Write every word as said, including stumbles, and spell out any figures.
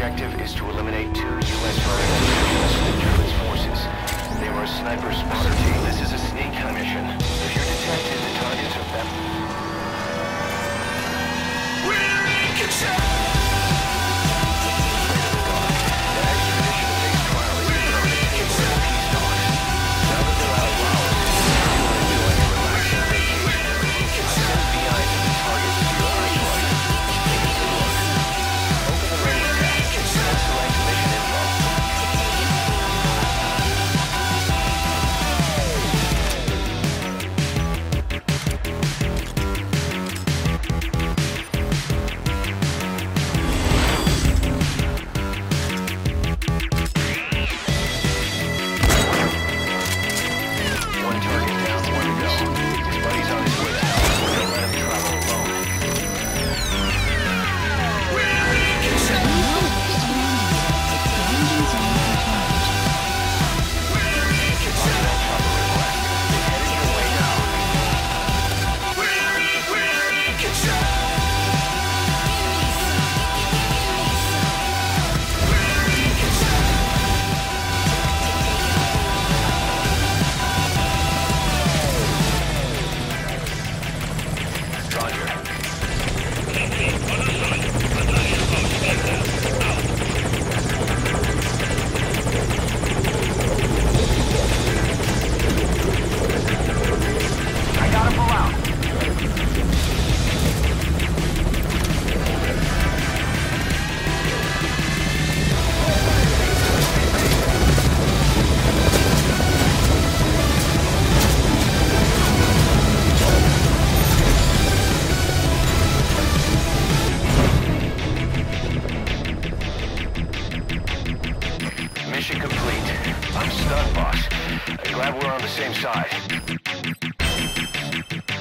objective is to eliminate two U S Marines and the German forces. They were a sniper spotter team. This is a sneak mission. If you're detected, the targets are them. We're in control! Mission complete. I'm stunned, boss. I'm glad we're on the same side.